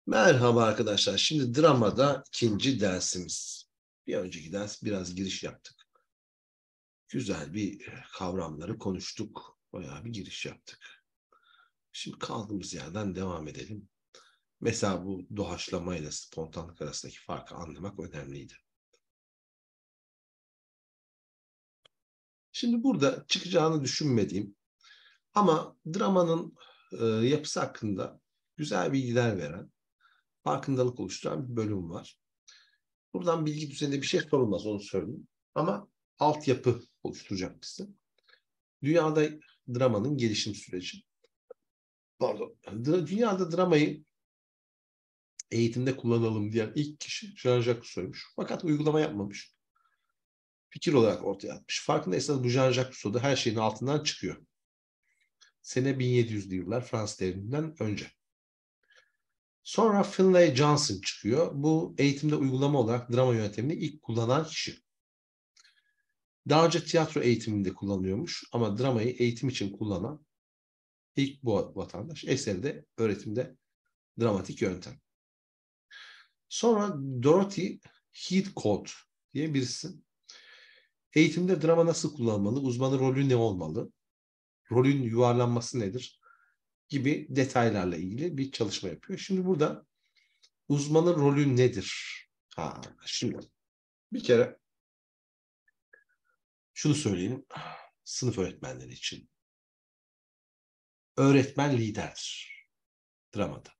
Merhaba arkadaşlar. Şimdi dramada ikinci dersimiz. Bir önceki ders biraz giriş yaptık. Güzel bir kavramları konuştuk. Bayağı bir giriş yaptık. Şimdi kaldığımız yerden devam edelim. Mesela bu doğaçlama ile spontanlık arasındaki farkı anlamak önemliydi. Şimdi burada çıkacağını düşünmediğim ama dramanın yapısı hakkında güzel bilgiler veren, farkındalık oluşturan bir bölüm var. Buradan bilgi düzeyinde bir şey sorulmaz, onu söyleyeyim. Ama altyapı oluşturacak bize. Dünyada dramanın gelişim süreci. Pardon. Dünyada dramayı eğitimde kullanalım diyen ilk kişi Jean-Jacques Rousseau'ymuş. Fakat uygulama yapmamış. Fikir olarak ortaya atmış. Farkındaysanız bu Jean-Jacques Rousseau da her şeyin altından çıkıyor. Sene 1700'lü yıllar Fransız devriminden önce. Sonra Finlay Johnson çıkıyor. Bu eğitimde uygulama olarak drama yöntemini ilk kullanan kişi. Daha önce tiyatro eğitiminde kullanıyormuş ama dramayı eğitim için kullanan ilk bu vatandaş. Eseri de öğretimde dramatik yöntem. Sonra Dorothy Heathcote diye birisi. Eğitimde drama nasıl kullanılmalı, uzmanı rolü ne olmalı, rolün yuvarlanması nedir gibi detaylarla ilgili bir çalışma yapıyor. Şimdi burada uzmanın rolü nedir? Şimdi bir kere şunu söyleyelim sınıf öğretmenleri için. Öğretmen liderdir dramada.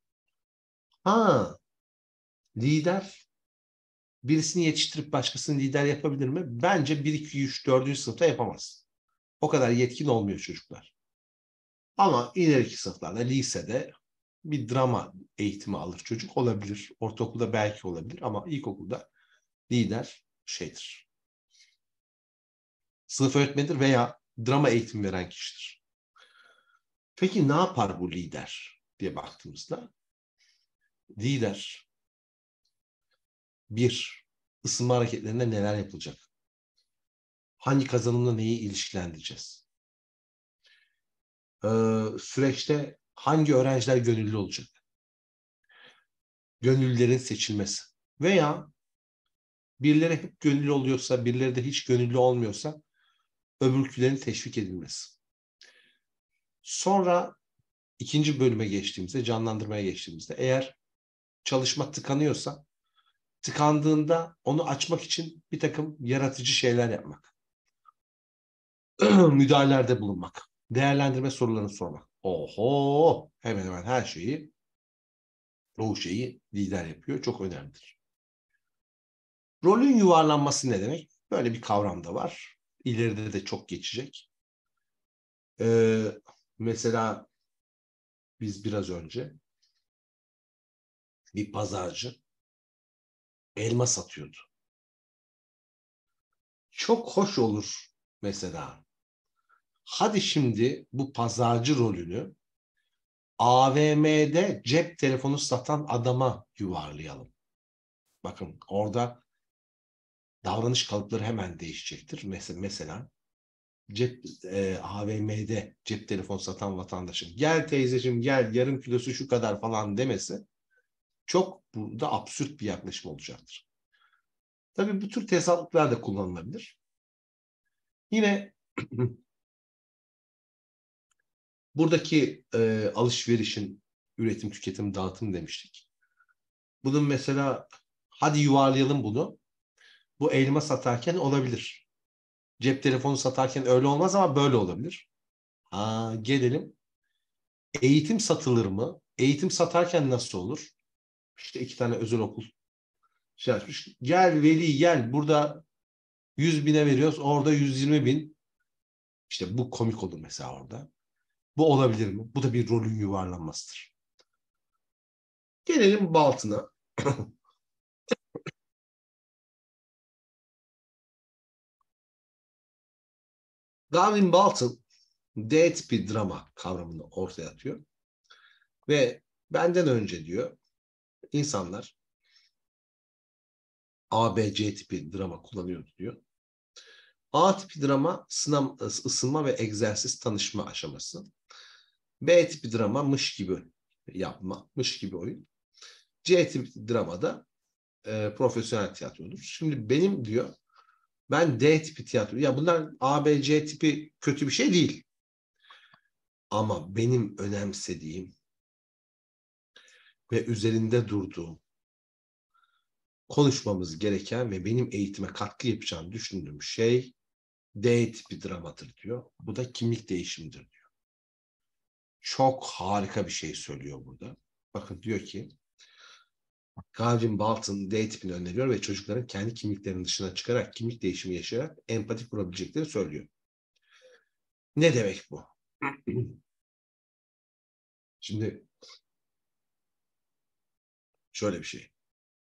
Lider birisini yetiştirip başkasını lider yapabilir mi? Bence 1, 2, 3, 4. sınıfta yapamaz. O kadar yetkin olmuyor çocuklar. Ama ileriki sınıflarda, lisede bir drama eğitimi alır çocuk olabilir. Ortaokulda belki olabilir ama ilkokulda lider sınıf öğretmenidir veya drama eğitimi veren kişidir. Peki ne yapar bu lider diye baktığımızda? Lider, bir, ısınma hareketlerinde neler yapılacak? Hangi kazanımla neyi ilişkilendireceğiz? Süreçte hangi öğrenciler gönüllü olacak? Gönüllülerin seçilmesi. Veya birileri hep gönüllü oluyorsa, birileri de hiç gönüllü olmuyorsa öbürkülerin teşvik edilmesi. Sonra ikinci bölüme geçtiğimizde, canlandırmaya geçtiğimizde eğer çalışma tıkanıyorsa, tıkandığında onu açmak için bir takım yaratıcı şeyler yapmak. Müdahalelerde bulunmak. Değerlendirme sorularını sormak. Oho! Hemen hemen her şeyi, çoğu şeyi lider yapıyor. Çok önemlidir. Rolün yuvarlanması ne demek? Böyle bir kavram da var. İleride de çok geçecek. Mesela biz biraz önce bir pazarcı elma satıyordu. Çok hoş olur mesela. Hadi şimdi bu pazarcı rolünü AVM'de cep telefonu satan adama yuvarlayalım. Bakın orada davranış kalıpları hemen değişecektir. Mesela AVM'de cep telefonu satan vatandaşın gel teyzeciğim gel yarım kilosu şu kadar falan demesi çok burada absürt bir yaklaşım olacaktır. Tabii bu tür tezatlıklar da kullanılabilir. Yine buradaki alışverişin üretim, tüketim, dağıtım demiştik. Bunun mesela hadi yuvarlayalım bunu. Bu elma satarken olabilir. Cep telefonu satarken öyle olmaz ama böyle olabilir. Gelelim. Eğitim satılır mı? Eğitim satarken nasıl olur? İşte 2 tane özel okul şey açmış. Gel veli gel. Burada 100.000'e veriyoruz. Orada 120.000. İşte bu komik olur mesela orada. Bu olabilir mi? Bu da bir rolün yuvarlanmasıdır. Gelelim Baltın'a. Darwin Baltın D tipi drama kavramını ortaya atıyor. Ve benden önce diyor insanlar A, B, C tipi drama kullanıyordu diyor. A tipi drama ısınma ve egzersiz tanışma aşaması. B tipi drama mış gibi yapma, mış gibi oyun. C tipi dramada profesyonel tiyatrodur. Şimdi benim diyor, ben D tipi tiyatro. Ya bunlar A, B, C tipi kötü bir şey değil. Ama benim önemsediğim ve üzerinde durduğum, konuşmamız gereken ve benim eğitime katkı yapacağını düşündüğüm şey D tipi dramadır diyor. Bu da kimlik değişimidir diyor. Çok harika bir şey söylüyor burada. Bakın diyor ki Calvin Barton D tipini öneriyor ve çocukların kendi kimliklerinin dışına çıkarak kimlik değişimi yaşayarak empati kurabileceklerini söylüyor. Ne demek bu? Şimdi şöyle bir şey.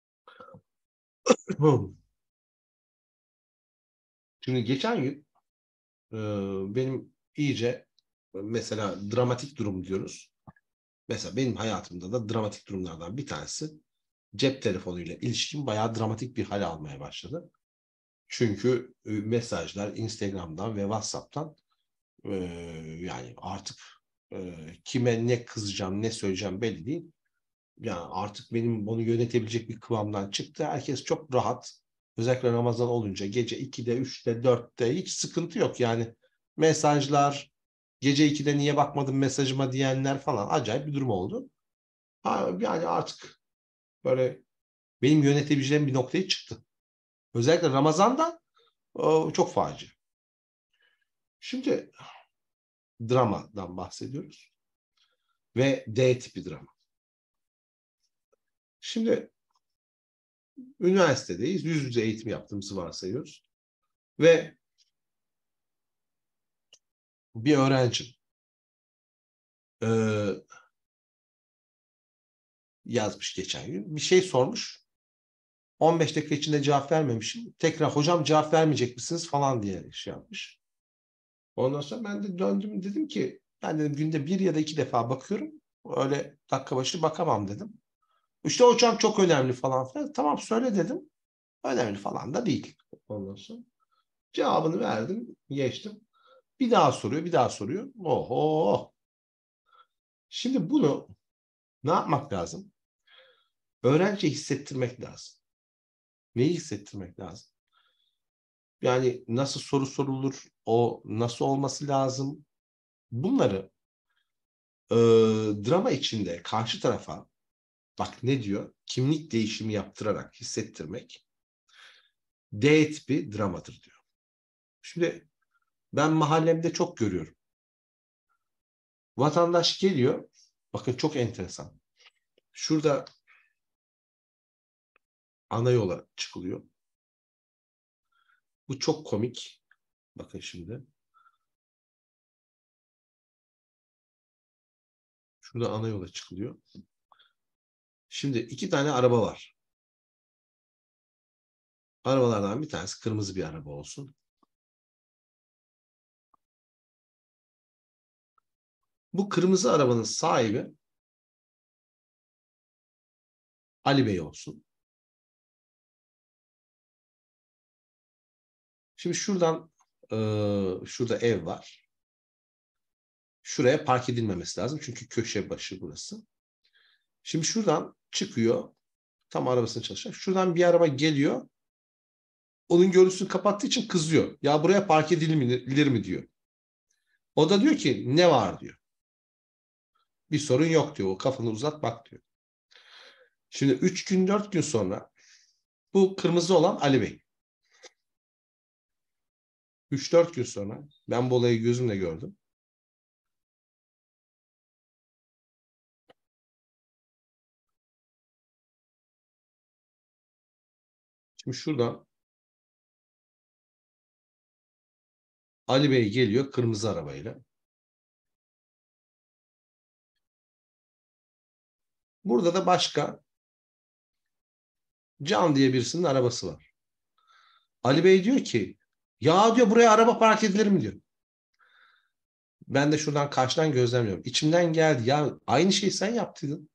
Şimdi geçen gün benim iyice mesela dramatik durum diyoruz. Mesela benim hayatımda da dramatik durumlardan bir tanesi cep telefonuyla ilişkim bayağı dramatik bir hal almaya başladı. Çünkü mesajlar Instagram'dan ve WhatsApp'tan e, yani artık kime ne kızacağım, ne söyleyeceğim belli değil. Yani artık benim bunu yönetebilecek bir kıvamdan çıktı. Herkes çok rahat. Özellikle Ramazan olunca gece 2'de, 3'te, 4'te hiç sıkıntı yok. Yani mesajlar, gece 2'de niye bakmadın mesajıma diyenler falan acayip bir durum oldu. Yani artık böyle benim yönetebileceğim bir noktaya çıktı. Özellikle Ramazan'da çok facia. Şimdi dramadan bahsediyoruz ve D tipi drama. Şimdi üniversitedeyiz. Yüz yüze eğitim yaptığımızı varsayıyoruz. Ve bir öğrenci yazmış geçen gün. Bir şey sormuş. 15 dakika içinde cevap vermemişim. Tekrar hocam cevap vermeyecek misiniz falan diye şey yapmış. Ondan sonra ben de döndüm dedim ki ben dedim günde 1 ya da 2 defa bakıyorum. Öyle dakika başı bakamam dedim. İşte hocam çok önemli falan filan. Tamam söyle dedim. Önemli falan da değil. Ondan sonra cevabını verdim. Geçtim. Bir daha soruyor, bir daha soruyor. Oho. Şimdi bunu ne yapmak lazım? Öğrenciye hissettirmek lazım. Neyi hissettirmek lazım? Yani nasıl soru sorulur, o nasıl olması lazım? Bunları drama içinde karşı tarafa bak ne diyor? Kimlik değişimi yaptırarak hissettirmek D tipi dramadır diyor. Şimdi ben mahallemde çok görüyorum. Vatandaş geliyor. Bakın çok enteresan. Şurada ana yola çıkılıyor. Bu çok komik. Bakın şimdi. Şurada ana yola çıkılıyor. Şimdi 2 tane araba var. Arabalardan bir tanesi kırmızı bir araba olsun. Bu kırmızı arabanın sahibi Ali Bey olsun. Şimdi şuradan şurada ev var. Şuraya park edilmemesi lazım. Çünkü köşe başı burası. Şimdi şuradan çıkıyor. Tam arabasını çalışacak. Şuradan bir araba geliyor. Onun görüntüsünü kapattığı için kızıyor. Ya buraya park edilir mi diyor. O da diyor ki ne var diyor. Bir sorun yok diyor. O kafanı uzat bak diyor. Şimdi 3 gün 4 gün sonra bu kırmızı olan Ali Bey. 3-4 gün sonra ben bu olayı gözümle gördüm. Şimdi şuradan Ali Bey geliyor kırmızı arabayla. Burada da başka Can diye birisinin arabası var. Ali Bey diyor ki ya diyor buraya araba park edilir mi diyor. Ben de şuradan karşıdan gözlemliyorum. İçimden geldi ya aynı şeyi sen yaptıydın.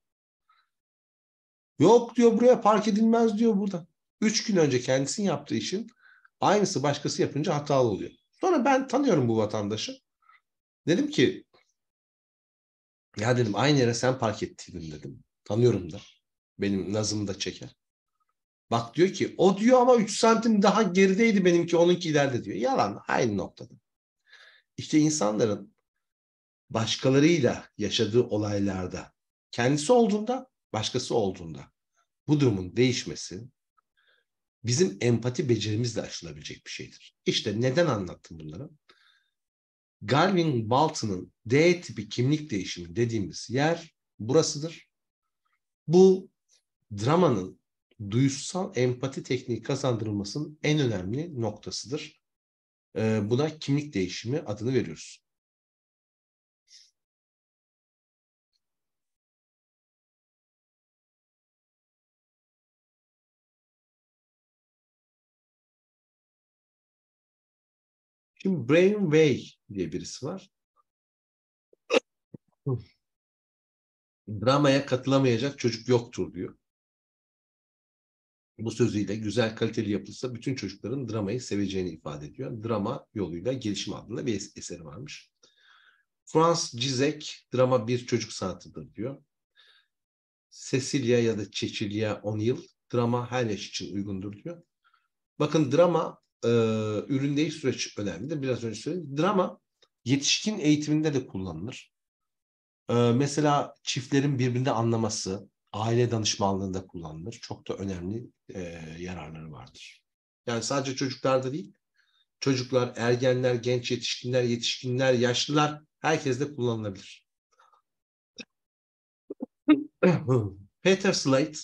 Yok diyor buraya park edilmez diyor burada. 3 gün önce kendisinin yaptığı işin aynısı başkası yapınca hatalı oluyor. Sonra ben tanıyorum bu vatandaşı. Dedim ki ya dedim aynı yere sen park ettiydin dedim. Tanıyorum da. Benim nazımı da çeker. Bak diyor ki o diyor ama 3 santim daha gerideydi benimki, onunki ileride diyor. Yalan, aynı noktada. İşte insanların başkalarıyla yaşadığı olaylarda kendisi olduğunda, başkası olduğunda bu durumun değişmesi bizim empati becerimizle aşılabilecek bir şeydir. İşte neden anlattım bunları? Galvin Walton'ın D tipi kimlik değişimi dediğimiz yer burasıdır. Bu dramanın duyusal empati tekniği kazandırılmasının en önemli noktasıdır. Buna kimlik değişimi adını veriyoruz. Şimdi Brian Way diye birisi var. Dramaya katılamayacak çocuk yoktur diyor. Bu sözüyle güzel kaliteli yapılsa bütün çocukların dramayı seveceğini ifade ediyor. Drama yoluyla gelişim adında bir eseri varmış. Franz Zizek drama bir çocuk sanatıdır diyor. Cecilia ya da Cecilia O'Neill drama her yaş için uygundur diyor. Bakın drama ürün değiş süreç önemlidir. Biraz önce söyledim. Drama yetişkin eğitiminde de kullanılır. Mesela çiftlerin birbirini anlaması, aile danışmanlığında kullanılır. Çok da önemli yararları vardır. Yani sadece çocuklarda değil, çocuklar, ergenler, genç yetişkinler, yetişkinler, yaşlılar, herkes de kullanılabilir. Peter Slate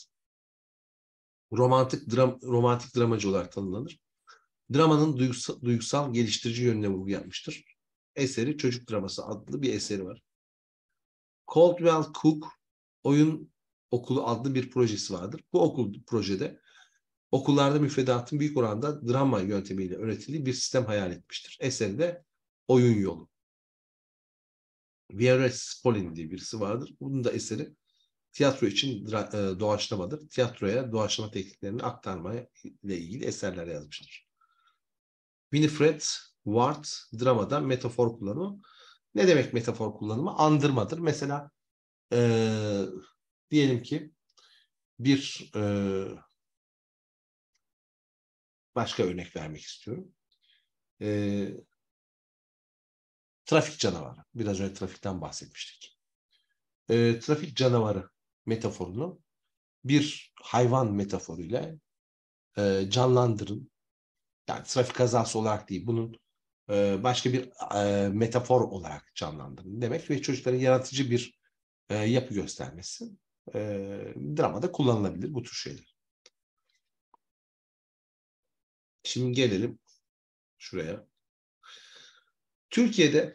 romantik dramacı olarak tanımlanır. Dramanın duygusal geliştirici yönüne vurgu yapmıştır. Eseri Çocuk Draması adlı bir eseri var. Caldwell Cook Oyun Okulu adlı bir projesi vardır. Bu projede okullarda müfredatın büyük oranda drama yöntemiyle öğretildiği bir sistem hayal etmiştir. Eseri de Oyun Yolu. V.R.S. Spolin diye birisi vardır. Bunun da eseri tiyatro için doğaçlamadır. Tiyatroya doğaçlama tekniklerini aktarmaya ile ilgili eserler yazmıştır. Winifred Ward dramada metafor kullanımı. Ne demek metafor kullanımı? Andırmadır. Mesela diyelim ki bir başka örnek vermek istiyorum. Trafik canavarı. Biraz önce trafikten bahsetmiştik. Trafik canavarı metaforunu bir hayvan metaforuyla canlandırın. Yani trafik kazası olarak değil, bunun başka bir metafor olarak canlandırın demek ve çocukların yaratıcı bir yapı göstermesi dramada kullanılabilir bu tür şeyler. Şimdi gelelim şuraya. Türkiye'de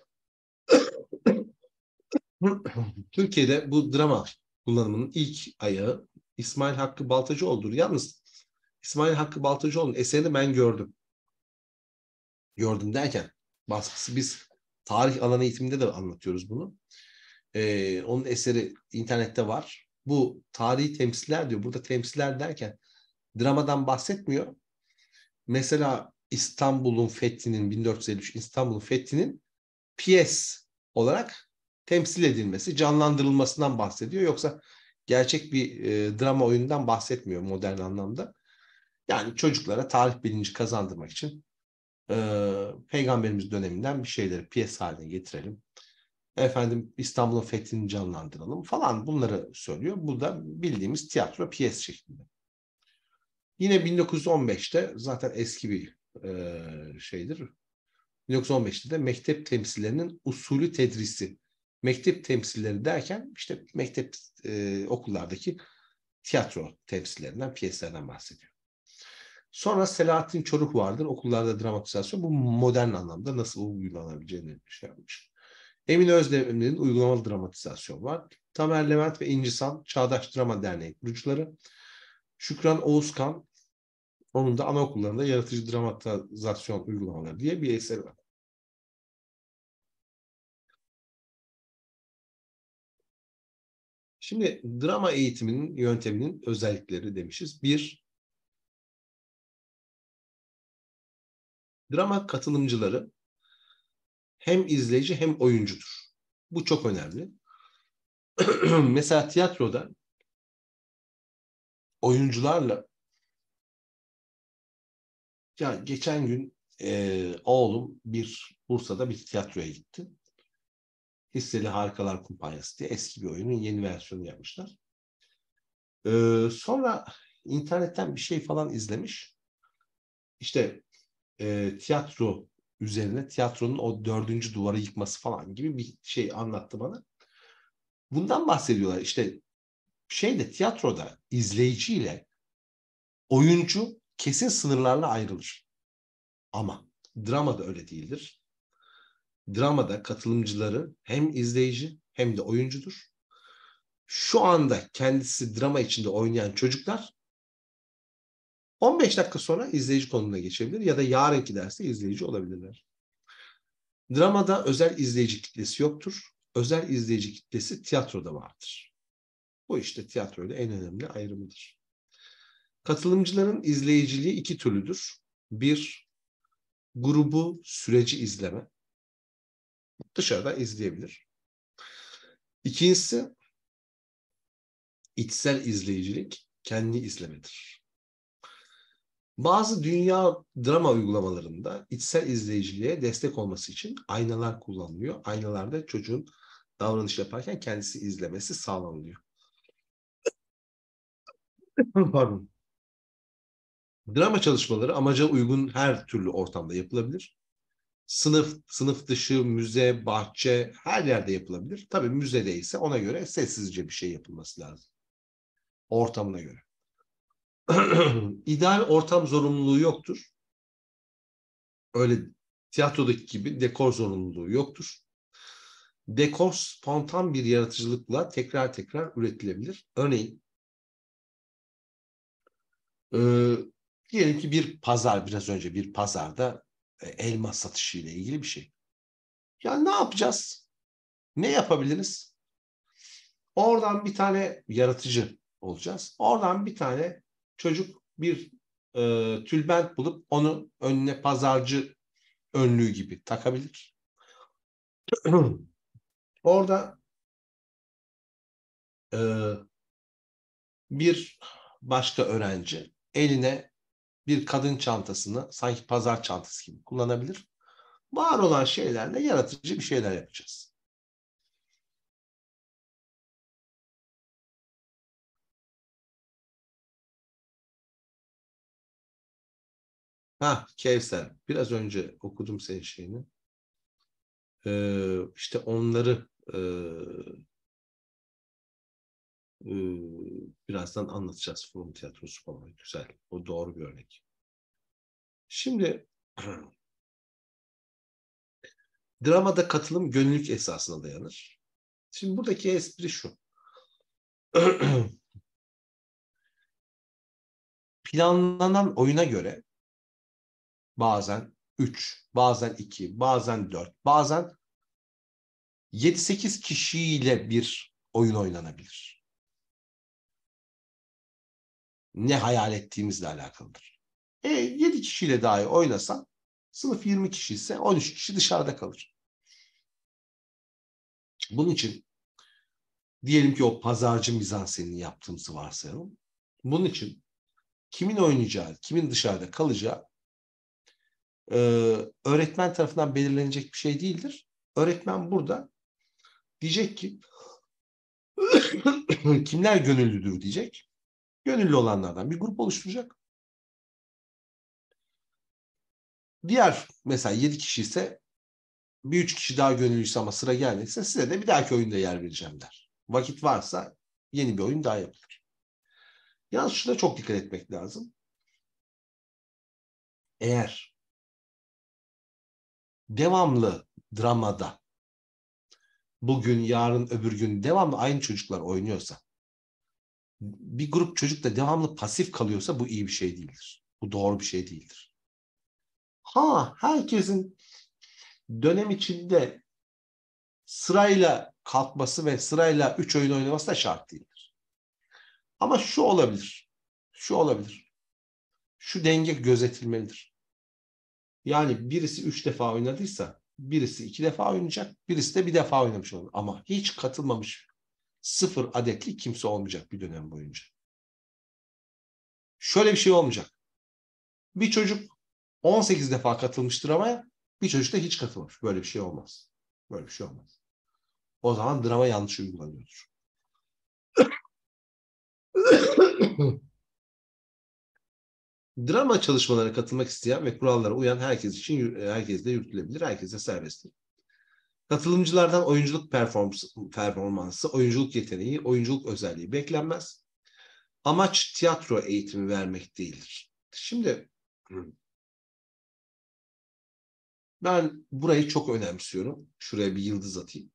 Türkiye'de bu drama kullanımının ilk ayağı İsmail Hakkı Baltacıoğlu'dur. Yalnız İsmail Hakkı Baltacıoğlu'nun eserini ben gördüm. Gördüm derken baskısı, biz tarih alanı eğitiminde de anlatıyoruz bunu. Onun eseri internette var. Bu tarihi temsiller diyor. Burada temsiller derken dramadan bahsetmiyor. Mesela İstanbul'un fethinin 1453 İstanbul'un fethinin piyes olarak temsil edilmesi, canlandırılmasından bahsediyor. Yoksa gerçek bir drama oyunundan bahsetmiyor modern anlamda. Yani çocuklara tarih bilinci kazandırmak için Peygamberimiz döneminden bir şeyleri piyes haline getirelim. Efendim İstanbul'un fethini canlandıralım falan, bunları söylüyor. Bu da bildiğimiz tiyatro piyes şeklinde. Yine 1915'te zaten eski bir şeydir. 1915'te de mektep temsillerinin usulü tedrisi. Mektep temsilleri derken işte mektep okullardaki tiyatro temsillerinden, piyeslerden bahsediyor. Sonra Selahattin Çoruh vardır. Okullarda dramatizasyon. Bu modern anlamda nasıl uygulanabileceğini şey yapmış. Emin Özdemir'in uygulamalı dramatizasyon var. Tamer Levent ve İncisan Çağdaş Drama Derneği kurucuları. Şükran Oğuzkan, onun da anaokullarında yaratıcı dramatizasyon uygulamaları diye bir eseri var. Şimdi drama eğitiminin yönteminin özellikleri demişiz. Bir, drama katılımcıları hem izleyici hem oyuncudur. Bu çok önemli. Mesela tiyatroda oyuncularla ya geçen gün oğlum Bursa'da bir tiyatroya gitti. Hisseli Harikalar Kumpanyası diye eski bir oyunun yeni versiyonu yapmışlar. Sonra internetten bir şey falan izlemiş. İşte tiyatro üzerine tiyatronun o dördüncü duvarı yıkması falan gibi bir şey anlattı bana. Bundan bahsediyorlar. İşte tiyatroda izleyiciyle oyuncu kesin sınırlarla ayrılır. Ama dramada öyle değildir. Dramada katılımcıları hem izleyici hem de oyuncudur. Şu anda kendisi drama içinde oynayan çocuklar 15 dakika sonra izleyici konumuna geçebilir ya da yarınki derste izleyici olabilirler. Dramada özel izleyici kitlesi yoktur. Özel izleyici kitlesi tiyatroda vardır. Bu işte tiyatroyla en önemli ayrımıdır. Katılımcıların izleyiciliği iki türlüdür. Bir, grubu süreci izleme. Dışarıda izleyebilir. İkincisi, içsel izleyicilik, kendi izlemedir. Bazı dünya drama uygulamalarında içsel izleyiciliğe destek olması için aynalar kullanılıyor. Aynalarda çocuğun davranış yaparken kendisi izlemesi sağlanıyor. Pardon. Drama çalışmaları amaca uygun her türlü ortamda yapılabilir. Sınıf dışı, müze, bahçe her yerde yapılabilir. Tabii müzede ise ona göre sessizce bir şey yapılması lazım. Ortamına göre. İdeal ortam zorunluluğu yoktur. Öyle tiyatrodaki gibi dekor zorunluluğu yoktur. Dekor spontan bir yaratıcılıkla tekrar tekrar üretilebilir. Örneğin e, diyelim ki biraz önce bir pazarda elma satışı ile ilgili bir şey. Ya ne yapacağız? Ne yapabiliriz? Oradan bir tane yaratıcı olacağız. Oradan bir tane çocuk bir tülbent bulup onu önüne pazarcı önlüğü gibi takabilir. Orada e, bir başka öğrenci eline bir kadın çantasını sanki pazar çantası gibi kullanabilir. Var olan şeylerle yaratıcı bir şeyler yapacağız. Ha Kevser, biraz önce okudum senin şeyini. İşte onları e, birazdan anlatacağız. Forum tiyatrosu falan. Güzel. O doğru bir örnek. Şimdi dramada katılım gönüllülük esasına dayanır. Şimdi buradaki espri şu. Planlanan oyuna göre bazen 3, bazen 2, bazen 4, bazen 7-8 kişiyle bir oyun oynanabilir. Ne hayal ettiğimizle alakalıdır. 7 kişiyle dahi oynasan sınıf 20 kişi ise 13 kişi dışarıda kalır. Bunun için diyelim ki o pazarcı mizansenini yaptığımızı varsayalım. Bunun için kimin oynayacağı, kimin dışarıda kalacağı e, öğretmen tarafından belirlenecek bir şey değildir. Öğretmen burada diyecek ki kimler gönüllüdür diyecek. Gönüllü olanlardan bir grup oluşturacak. Diğer mesela 7 kişi ise bir 3 kişi daha gönüllüyse ama sıra gelmediyse size de bir dahaki oyunda yer vereceğim der. Vakit varsa yeni bir oyun daha yapılır. Yalnız şuna çok dikkat etmek lazım. Eğer devamlı dramada bugün, yarın, öbür gün devamlı aynı çocuklar oynuyorsa, bir grup çocuk da devamlı pasif kalıyorsa bu iyi bir şey değildir. Bu doğru bir şey değildir. Ha, herkesin dönem içinde sırayla kalkması ve sırayla 3 oyun oynaması da şart değildir. Ama şu olabilir. Şu olabilir. Şu denge gözetilmelidir. Yani birisi 3 defa oynadıysa birisi 2 defa oynayacak, birisi de bir defa oynamış olur. Ama hiç katılmamış 0 adetli kimse olmayacak bir dönem boyunca. Şöyle bir şey olmayacak. Bir çocuk 18 defa katılmıştır dramaya, bir çocuk da hiç katılmamış. Böyle bir şey olmaz. Böyle bir şey olmaz. O zaman drama yanlış uygulanıyordur. Drama çalışmalarına katılmak isteyen ve kurallara uyan herkes için herkes de yürütülebilir, herkes de serbesttir. Katılımcılardan oyunculuk performansı, oyunculuk yeteneği, oyunculuk özelliği beklenmez. Amaç tiyatro eğitimi vermek değildir. Şimdi ben burayı çok önemsiyorum. Şuraya bir yıldız atayım.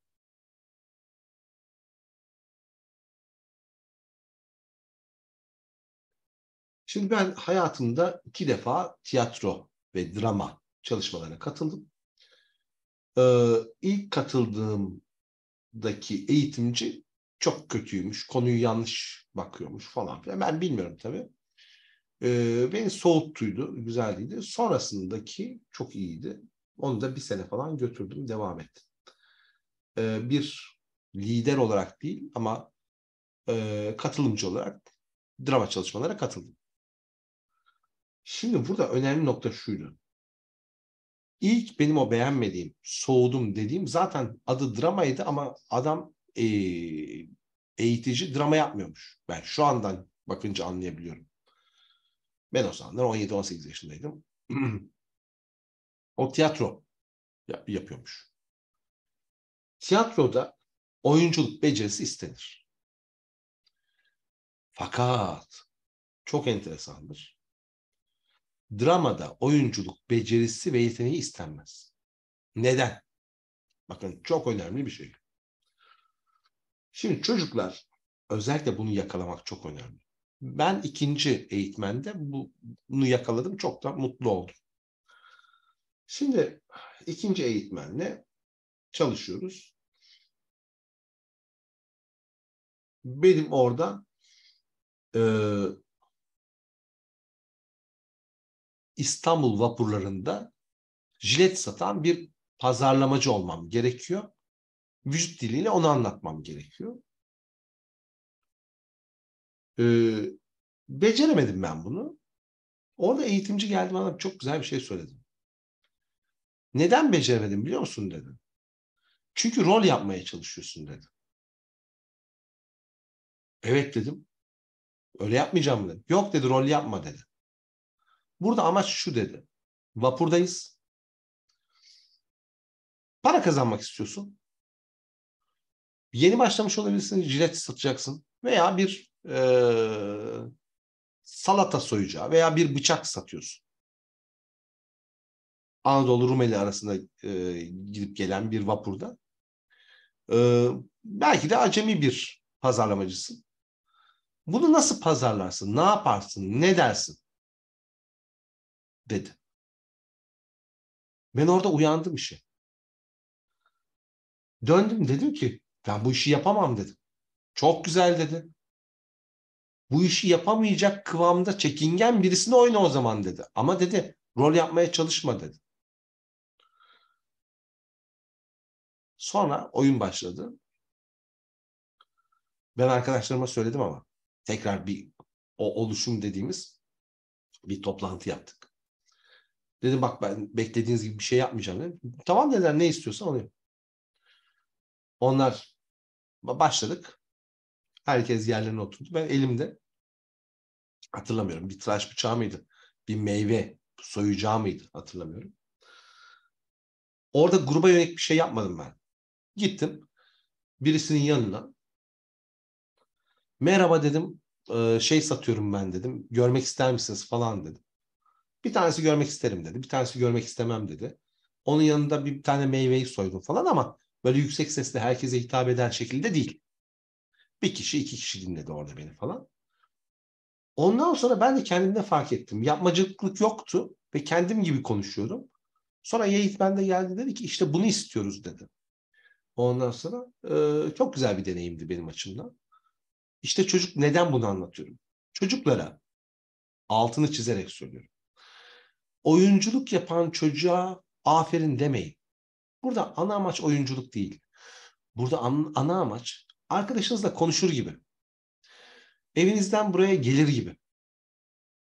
Şimdi ben hayatımda 2 defa tiyatro ve drama çalışmalarına katıldım. İlk katıldığımdaki eğitimci çok kötüymüş, konuyu yanlış bakıyormuş falan filan. Ben bilmiyorum tabii. Beni soğuttuydu, güzel değildi. Sonrasındaki çok iyiydi. Onu da bir sene falan götürdüm, devam ettim. Bir lider olarak değil ama katılımcı olarak drama çalışmalara katıldım. Şimdi burada önemli nokta şuydu. İlk benim o beğenmediğim, soğudum dediğim zaten adı dramaydı ama adam eğitici drama yapmıyormuş. Ben şu andan bakınca anlayabiliyorum. Ben o zamanlar 17-18 yaşındaydım. O tiyatro yapıyormuş. Tiyatroda oyunculuk becerisi istenir. Fakat çok enteresandır. Dramada oyunculuk becerisi ve yeteneği istenmez. Neden? Bakın çok önemli bir şey. Şimdi çocuklar özellikle bunu yakalamak çok önemli. Ben ikinci eğitmende bunu yakaladım. Çok da mutlu oldum. Şimdi ikinci eğitmenle çalışıyoruz. Benim orada e, İstanbul vapurlarında jilet satan bir pazarlamacı olmam gerekiyor. Vücut diliyle onu anlatmam gerekiyor. E, Beceremedim ben bunu. Orada eğitimci geldi bana çok güzel bir şey söyledi. Neden beceremedim biliyor musun dedi. Çünkü rol yapmaya çalışıyorsun dedi. Evet dedim. Öyle yapmayacağım dedi. Yok dedi rol yapma dedi. Burada amaç şu dedi. Vapurdayız. Para kazanmak istiyorsun. Yeni başlamış olabilirsin. Jilet satacaksın. Veya bir salata soyacağı veya bir bıçak satıyorsun. Anadolu Rumeli arasında gidip gelen bir vapurda. Belki de acemi bir pazarlamacısın. Bunu nasıl pazarlarsın? Ne yaparsın? Ne dersin? Dedi. Ben orada uyandım işe. Döndüm dedim ki ben bu işi yapamam dedim. Çok güzel dedi. Bu işi yapamayacak kıvamda çekingen birisini oyna o zaman dedi. Ama dedi rol yapmaya çalışma dedi. Sonra oyun başladı. Ben arkadaşlarıma söyledim ama tekrar bir o oluşum dediğimiz bir toplantı yaptık. Dedim bak ben beklediğiniz gibi bir şey yapmayacağım dedim. Tamam dediler ne istiyorsan onu yap. Onlar başladık. Herkes yerlerine oturdu. Ben elimde hatırlamıyorum bir tıraş bıçağı mıydı? Bir meyve soyacağı mıydı? Hatırlamıyorum. Orada gruba yönelik bir şey yapmadım ben. Gittim birisinin yanına. Merhaba dedim. Şey satıyorum ben dedim. Görmek ister misiniz falan dedim. Bir tanesi görmek isterim dedi. Bir tanesi görmek istemem dedi. Onun yanında bir tane meyveyi soydum falan ama böyle yüksek sesle herkese hitap eden şekilde değil. Bir kişi iki kişi dinledi orada beni falan. Ondan sonra ben de kendimde fark ettim. Yapmacıklık yoktu ve kendim gibi konuşuyordum. Sonra eğitmen de geldi dedi ki işte bunu istiyoruz dedi. Ondan sonra çok güzel bir deneyimdi benim açımdan. İşte çocuk neden bunu anlatıyorum? Çocuklara altını çizerek söylüyorum. Oyunculuk yapan çocuğa aferin demeyin. Burada ana amaç oyunculuk değil. Burada ana amaç arkadaşınızla konuşur gibi. Evinizden buraya gelir gibi.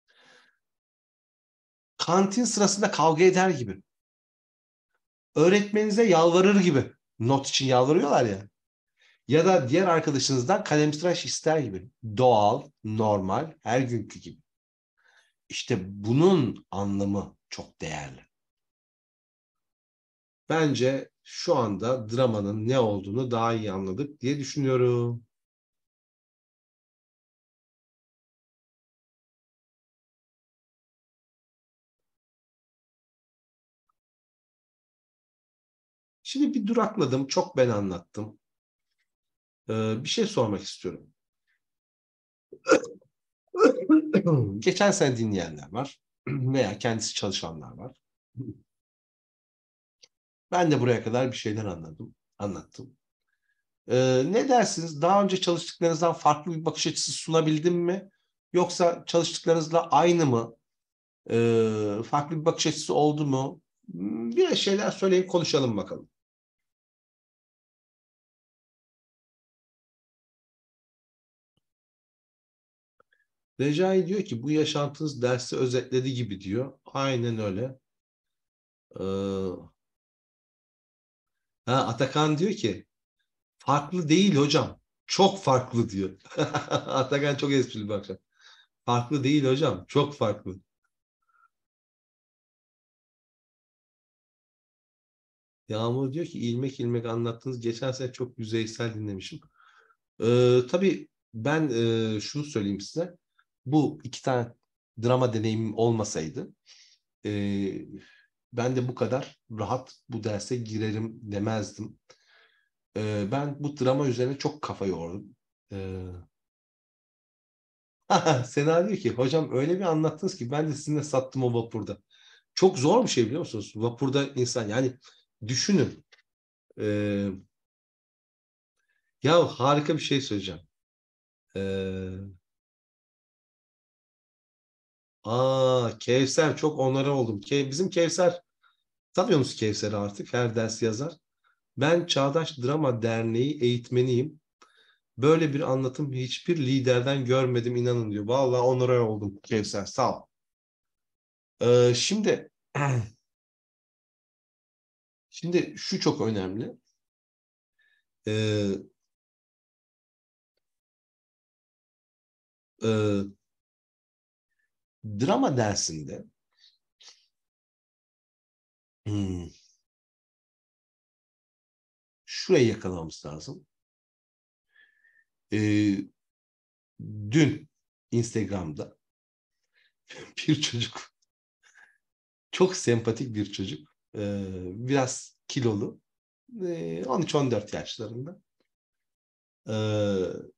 kantin sırasında kavga eder gibi. Öğretmeninize yalvarır gibi. Not için yalvarıyorlar ya. Ya da diğer arkadaşınızdan kalemtıraş ister gibi. Doğal, normal, her günkü gibi. İşte bunun anlamı çok değerli. Bence şu anda dramanın ne olduğunu daha iyi anladık diye düşünüyorum. Şimdi bir durakladım. Çok ben anlattım. Bir şey sormak istiyorum. Geçen sene dinleyenler var. Veya kendisi çalışanlar var. Ben de buraya kadar bir şeyler anlattım. Ne dersiniz? Daha önce çalıştıklarınızdan farklı bir bakış açısı sunabildim mi? Yoksa çalıştıklarınızla aynı mı? Farklı bir bakış açısı oldu mu? Biraz şeyler söyleyin, konuşalım bakalım. Recai diyor ki bu yaşantınız dersi özetledi gibi diyor. Aynen öyle. Ee, Atakan diyor ki farklı değil hocam. Çok farklı diyor. Atakan çok esprili bir akşam. Farklı değil hocam. Çok farklı. Yağmur diyor ki ilmek ilmek anlattınız. Geçen sene çok yüzeysel dinlemişim. Tabii ben şunu söyleyeyim size. Bu iki tane drama deneyimim olmasaydı e, ben de bu kadar rahat bu derse girerim demezdim. Ben bu drama üzerine çok kafa yordum. Ee, Sena diyor ki hocam öyle bir anlattınız ki ben de sizinle sattım o vapurda. Çok zor bir şey biliyor musunuz? Vapurda insan yani düşünün. Ee, Ya harika bir şey söyleyeceğim. Ee, Kevser çok onlara oldum. Bizim Kevser tanıyor musunuz Kevser'i artık? Her ders yazar. Ben Çağdaş Drama Derneği eğitmeniyim. Böyle bir anlatım hiçbir liderden görmedim inanın diyor. Vallahi onlara oldum Kevser sağ ol. Şimdi şimdi şu çok önemli. Ee, e, Drama dersinde hmm, şurayı yakalamamız lazım. Ee, Dün Instagram'da bir çocuk, çok sempatik bir çocuk, biraz kilolu, 13-14 yaşlarında, ee,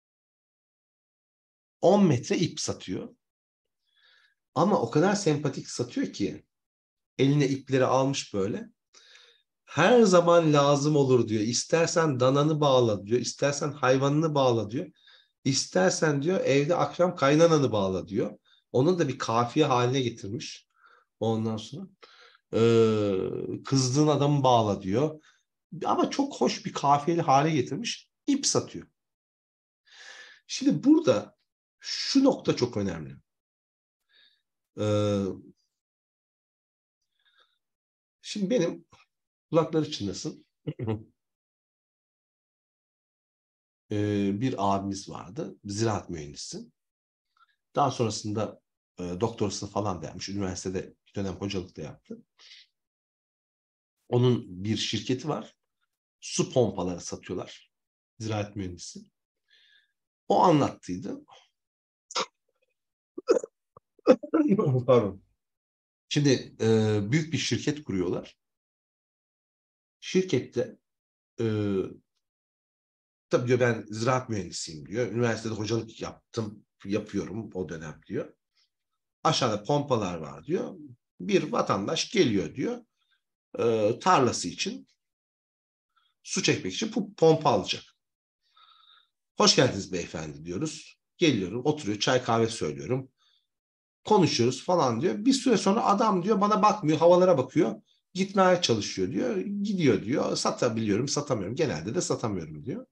10 metre ip satıyor. Ama o kadar sempatik satıyor ki eline ipleri almış böyle. Her zaman lazım olur diyor. İstersen dananı bağla diyor. İstersen hayvanını bağla diyor. İstersen diyor evde akşam kaynananı bağla diyor. Onu da bir kafiye haline getirmiş. Ondan sonra kızdığın adamı bağla diyor. Ama çok hoş bir kafiyeli hale getirmiş. İp satıyor. Şimdi burada şu nokta çok önemli. Ee, Şimdi benim kulakları çınlasın. Bir abimiz vardı. Ziraat mühendisi. Daha sonrasında doktorasını falan da yapmış. Üniversitede bir dönem hocalık da yaptı. Onun bir şirketi var. Su pompaları satıyorlar. Ziraat mühendisi. O anlattıydı. Pardon. Şimdi büyük bir şirket kuruyorlar. Şirkette e, tabii diyor ben ziraat mühendisiyim diyor. Üniversitede hocalık yapıyorum o dönem diyor. Aşağıda pompalar var diyor. Bir vatandaş geliyor diyor. Tarlası için su çekmek için pompa alacak. Hoş geldiniz beyefendi diyoruz. Geliyorum, oturuyor, çay kahve söylüyorum. Konuşuyoruz falan diyor. Bir süre sonra adam diyor bana bakmıyor, havalara bakıyor. Gitmeye çalışıyor diyor. Gidiyor diyor. Satabiliyorum, satamıyorum. Genelde de satamıyorum diyor.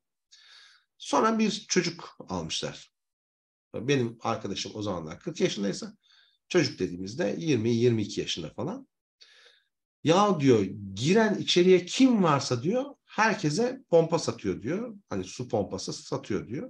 Sonra bir çocuk almışlar. Benim arkadaşım o zamanlar 40 yaşındaysa Çocuk dediğimizde 20-22 yaşında falan. Ya diyor giren içeriye kim varsa diyor herkese pompa satıyor diyor. Hani su pompası satıyor diyor.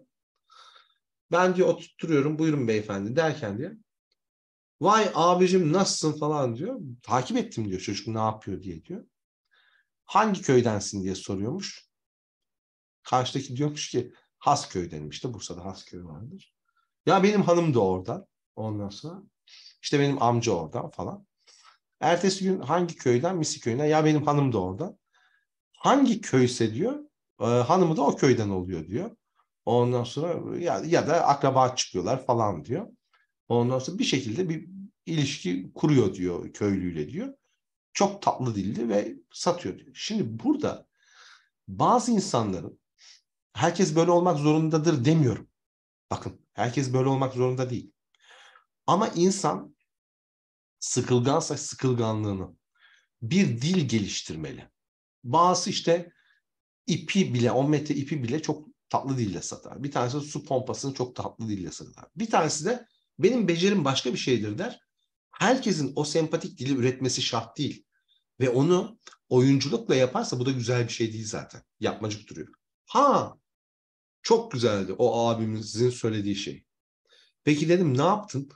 Ben diyor oturtuyorum buyurun beyefendi derken diyor. Vay abicim nasılsın falan diyor. Takip ettim diyor çocuk ne yapıyor diye diyor. Hangi köydensin diye soruyormuş. Karşıdaki diyormuş ki Hasköy'denim işte Bursa'da Hasköy vardır. Ya benim hanım da orada. Ondan sonra işte benim amca orada falan. Ertesi gün hangi köyden? Misi köyünden. Ya benim hanım da orada. Hangi köyse diyor hanımı da o köyden oluyor diyor. Ondan sonra ya da akraba çıkıyorlar falan diyor. Ondan sonra bir şekilde bir ilişki kuruyor diyor köylüyle diyor. Çok tatlı dilli ve satıyor diyor. Şimdi burada bazı insanların herkes böyle olmak zorundadır demiyorum. Bakın herkes böyle olmak zorunda değil. Ama insan sıkılgansa sıkılganlığını bir dil geliştirmeli. Bazı işte ipi bile 10 metre ipi bile çok tatlı dille satar. Bir tanesi su pompasını çok tatlı dille satar. Bir tanesi de benim becerim başka bir şeydir der. Herkesin o sempatik dili üretmesi şart değil. Ve onu oyunculukla yaparsa bu da güzel bir şey değil zaten. Yapmacık duruyor. Ha çok güzeldi o abimizin söylediği şey. Peki dedim ne yaptın?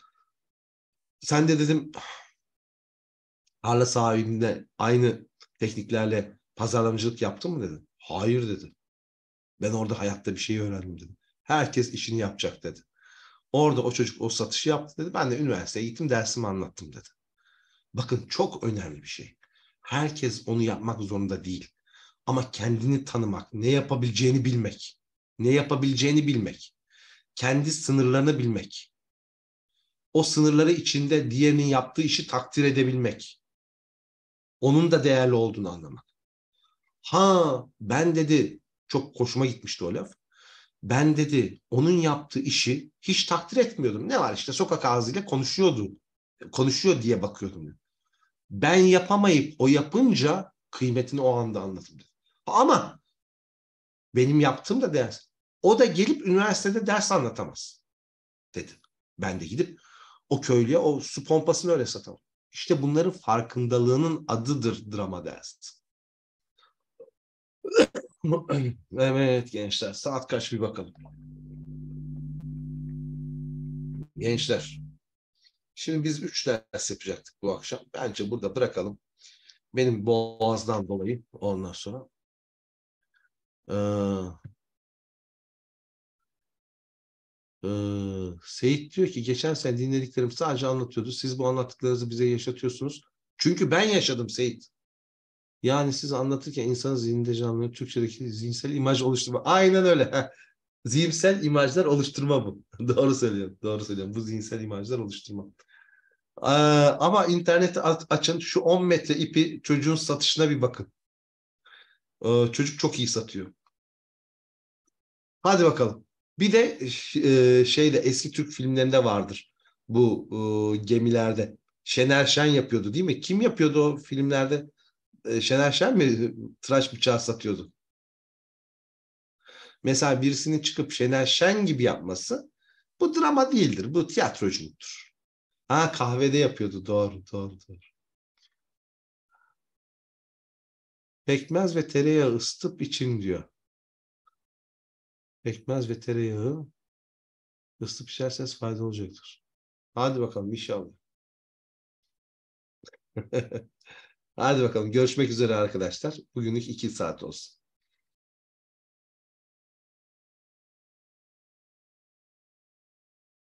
Sen de dedim tarla sahibinde aynı tekniklerle pazarlamacılık yaptın mı dedi. Hayır dedi. Ben orada hayatta bir şey öğrendim dedi. Herkes işini yapacak dedi. Orada o çocuk o satışı yaptı dedi. Ben de üniversiteye gittim dersimi anlattım dedi. Bakın çok önemli bir şey. Herkes onu yapmak zorunda değil. Ama kendini tanımak, ne yapabileceğini bilmek, ne yapabileceğini bilmek, kendi sınırlarını bilmek, o sınırları içinde diğerinin yaptığı işi takdir edebilmek, onun da değerli olduğunu anlamak. Ha ben dedi, çok hoşuma gitmişti o laf. Ben dedi onun yaptığı işi hiç takdir etmiyordum. Ne var işte sokak ağzıyla konuşuyordu. Konuşuyor diye bakıyordum. Ben yapamayıp o yapınca kıymetini o anda anladım. Ama benim yaptığım da ders. O da gelip üniversitede ders anlatamaz dedi. Ben de gidip o köylüye o su pompasını öyle satamam. İşte bunların farkındalığının adıdır drama dersi. Evet gençler saat kaç bir bakalım. Gençler şimdi biz 3 ders yapacaktık bu akşam. Bence burada bırakalım. Benim boğazdan dolayı ondan sonra. Ee, Seyit diyor ki geçen sene dinlediklerim sadece anlatıyordu. Siz bu anlattıklarınızı bize yaşatıyorsunuz. Çünkü ben yaşadım Seyit. Yani siz anlatırken insanın zihninde canlanıyor. Türkçedeki zihinsel imaj oluşturma. Aynen öyle. Zihinsel imajlar oluşturma bu. Doğru söylüyorum. Doğru söylüyorum. Bu zihinsel imajlar oluşturma. Ama interneti açın şu 10 metre ipi çocuğun satışına bir bakın. Çocuk çok iyi satıyor. Hadi bakalım. Bir de şeyde eski Türk filmlerinde vardır. Bu gemilerde. Şener Şen yapıyordu değil mi? Kim yapıyordu o filmlerde? Şener Şen mi tıraş bıçağı satıyordu? Mesela birisinin çıkıp Şener Şen gibi yapması bu drama değildir. Bu tiyatroculuktur. Ha kahvede yapıyordu. Doğru, doğru, doğru. Pekmez ve tereyağı ısıtıp için diyor. Pekmez ve tereyağı ısıtıp içerseniz faydalı olacaktır. Hadi bakalım inşallah. Hadi bakalım görüşmek üzere arkadaşlar. Bugünlük 2 saat olsun.